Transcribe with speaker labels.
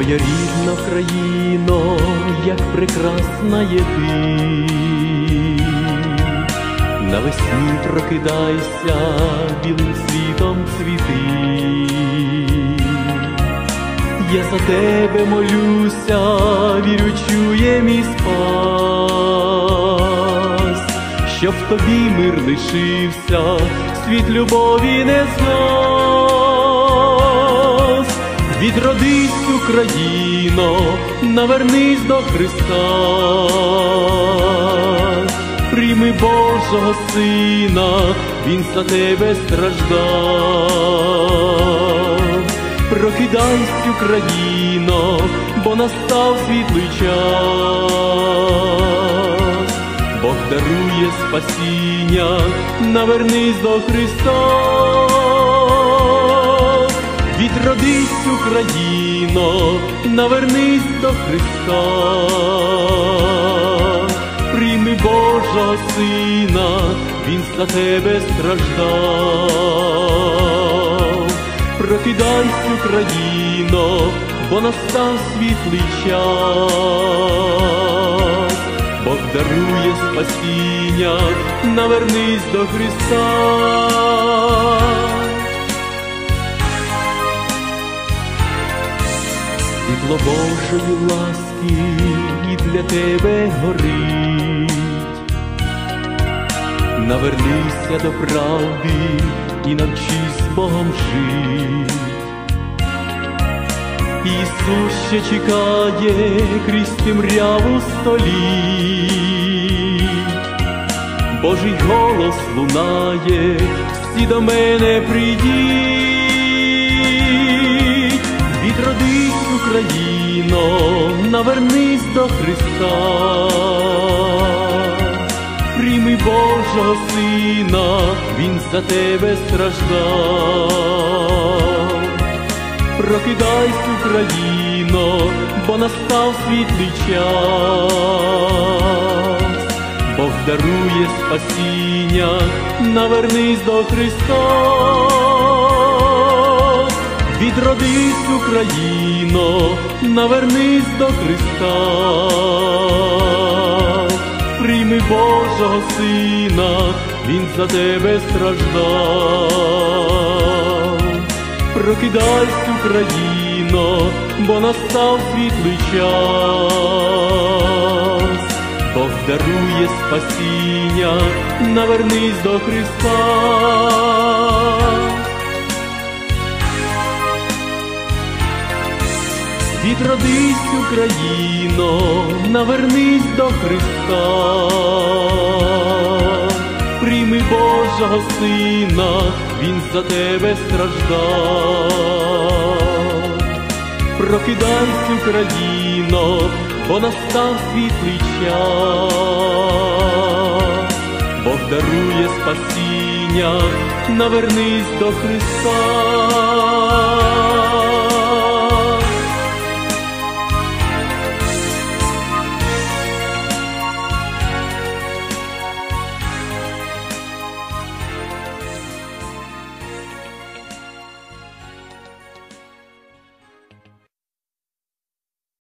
Speaker 1: Моя рідна країно, як прекрасна є ти, навесні прокидайся, білим світом цвіти. Я за тебе молюся, вірю, чує мій спас, щоб в тобі мир лишився, світ любові не згас. Відродись, Україно, навернись до Христа, прийми Божого Сина, Він за тебе страждав. Прокидайся, Україно, бо настав світлий час. Бог дарує спасіння, навернись до Христа. Відродись, Україно, навернись до Христа. Прийми Божого Сина, Він за тебе страждав. Прокидайся, Україно, бо настав світлий час. Бог дарує спасіння, навернись до Христа. Світло Божої ласки і для тебе горить. Навернися до правди і навчись Богом жить. Ісус ще чекає крізь темряву століть. Божий голос лунає, всі до мене прийдіть. Відродись, Україно, навернись до Христа. Прийми Божого Сина, Він за тебе страждав. Прокидайся, Україно, бо настав світлий час. Бог дарує спасіння, навернись до Христа. Відродись, Україно, навернись до Христа. Прийми Божого Сина, Він за тебе страждав. Прокидайся, Україно, бо настав світлий час. Бог дарує спасіння, навернись до Христа. Відродись, Україно, навернись до Христа. Прийми Божого Сина, Він за тебе страждав. Прокидайся, Україно, бо настав світлий час. Бог дарує спасіння, навернись до Христа.